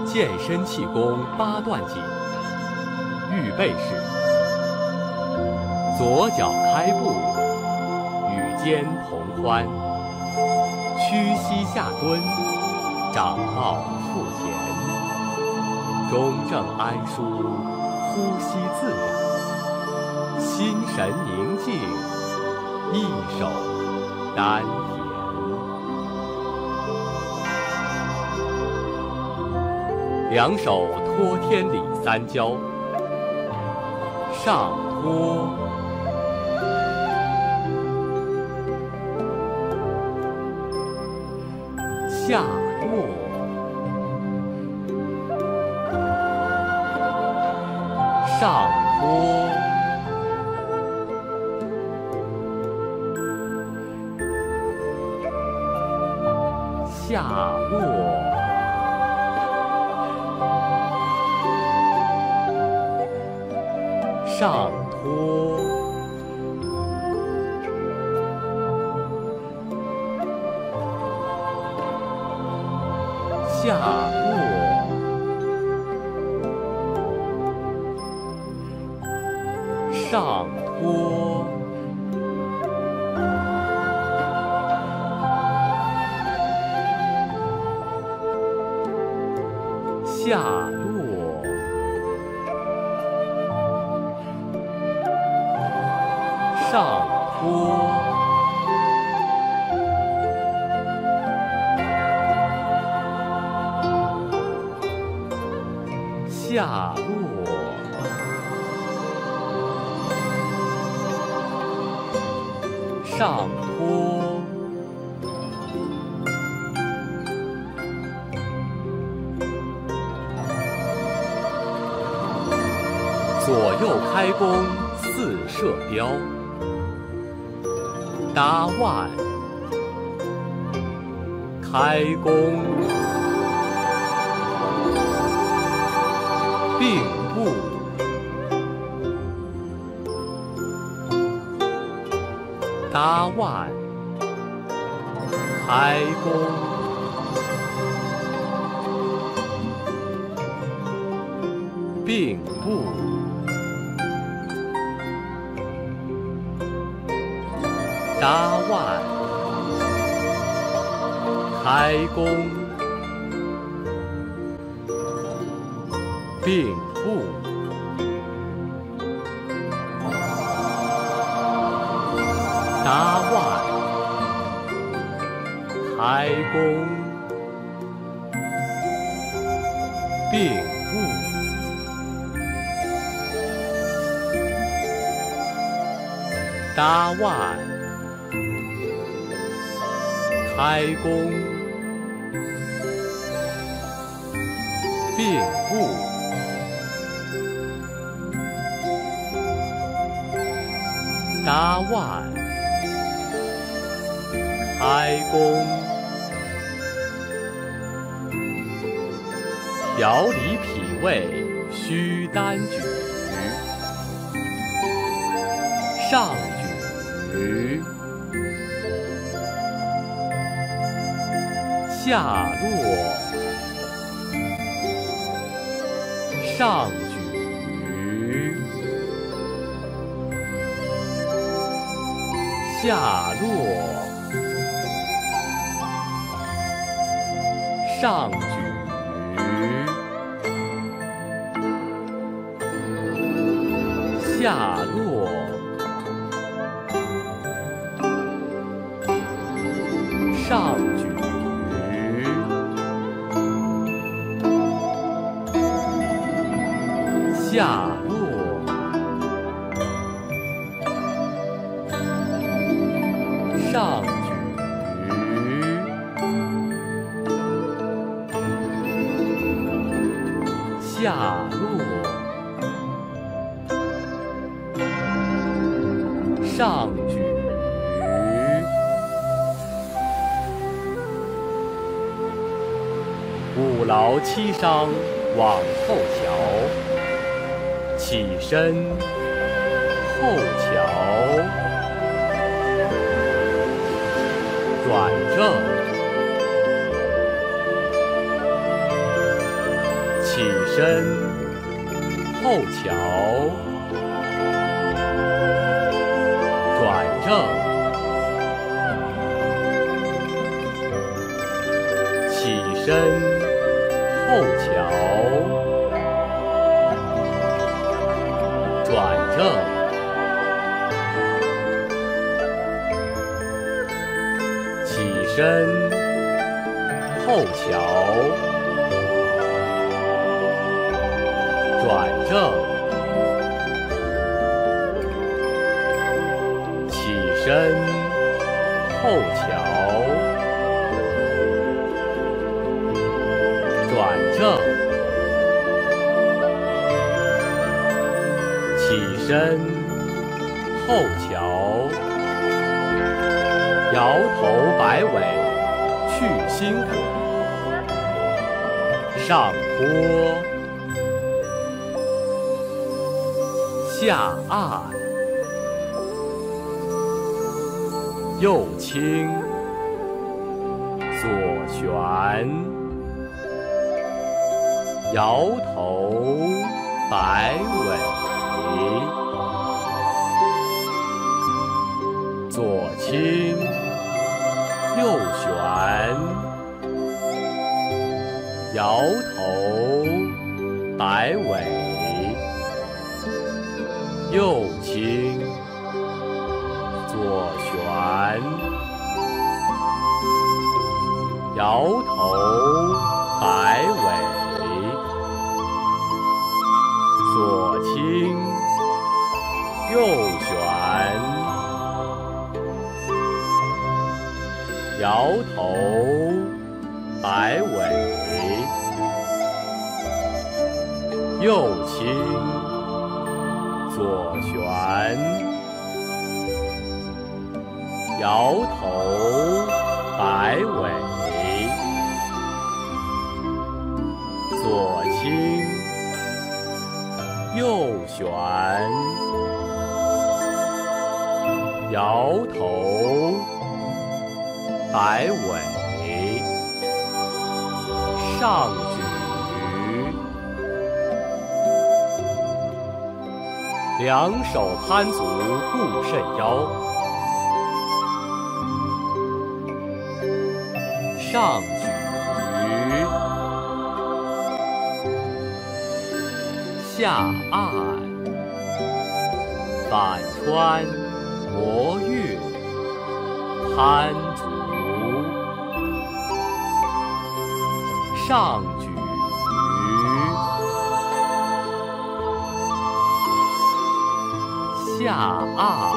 健身气功八段锦。预备式：左脚开步，与肩同宽，屈膝下蹲，掌抱腹前，中正安舒，呼吸自然，心神宁静，一手丹田。两手托天理三交，上托，下落，上托，下落，上托，下落，上托，下落，上托，下落，上托，左右开弓四射雕，搭腕，开弓，并步，搭腕，开弓，并步，搭腕，开弓，并步，搭腕，开弓，并步，搭腕，开弓，并步，搭腕，开弓，调理脾胃须单举，上举，下落，上举，下落，上举，下落，上举，下落，上举，下落，上举，五劳七伤往后瞧，起身后瞧，转正， 身后翘，转正，起身后翘，转正，起身后翘，转正，起身后翘，转正，起身后翘，摇头摆尾去心火，上坡下按，右倾左旋，摇头摆尾，左倾右旋，摇头摆尾，右倾左旋，摇头摆尾，左倾右旋，摇头摆尾，右倾左旋，摇头摆尾，左倾右旋，摇头摆尾，上举，两手攀足固肾腰，上举，下按，反穿摩运，攀足，上举，下按，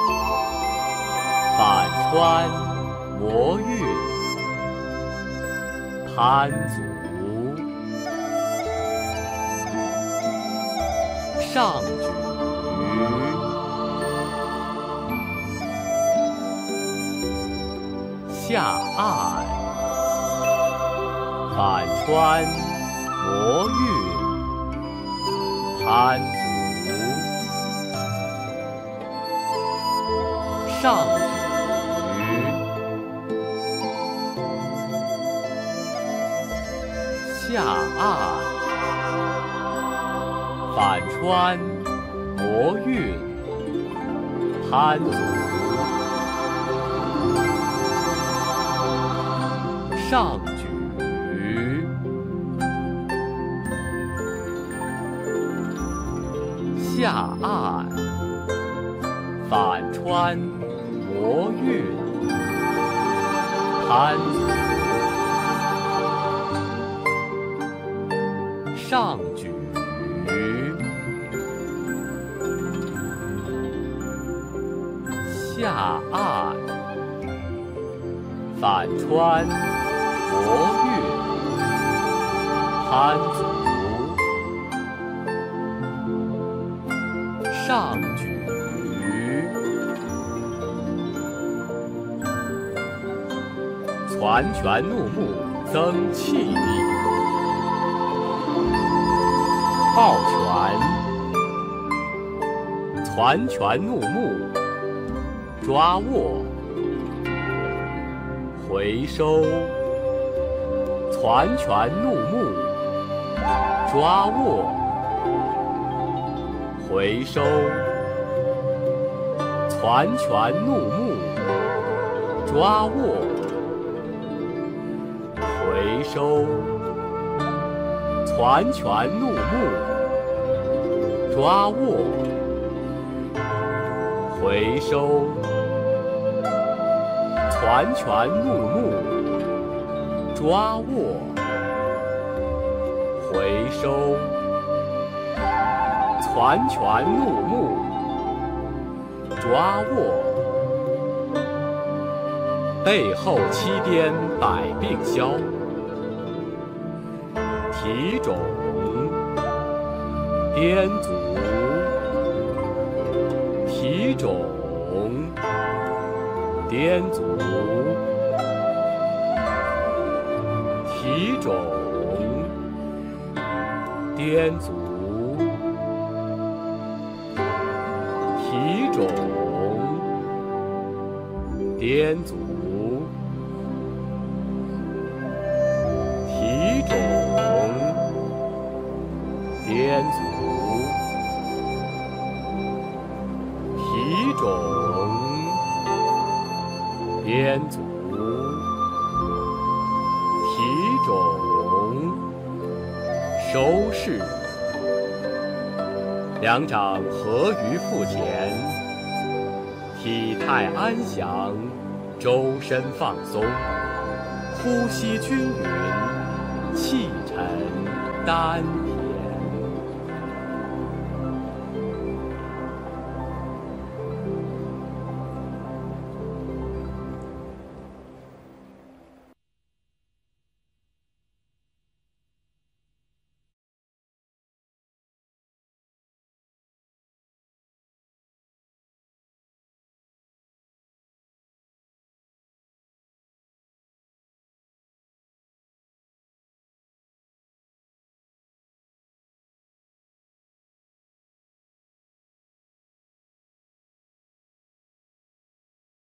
反穿摩运，攀足，上举，下按，反穿摩运，攀足，上举，下按，反穿摩运，攀足，上举，下按，反穿摩运，攀足，上举，下按，反穿摩运，攀足，上举，攒拳怒目增气力，抱拳，攒拳怒目，抓握，回收，攒拳怒目， 抓握，回收，攒拳怒目，抓握，回收，攒拳怒目，抓握，回收，攒拳怒目，抓握，回收，攒拳怒目，抓握，背后七颠百病消，提踵，颠足，提踵，颠足，提踵，颠足，提踵，颠足，提踵，颠足，提踵，颠足，提踵，收势。两掌合于腹前，体态安详，周身放松，呼吸均匀，气沉丹田。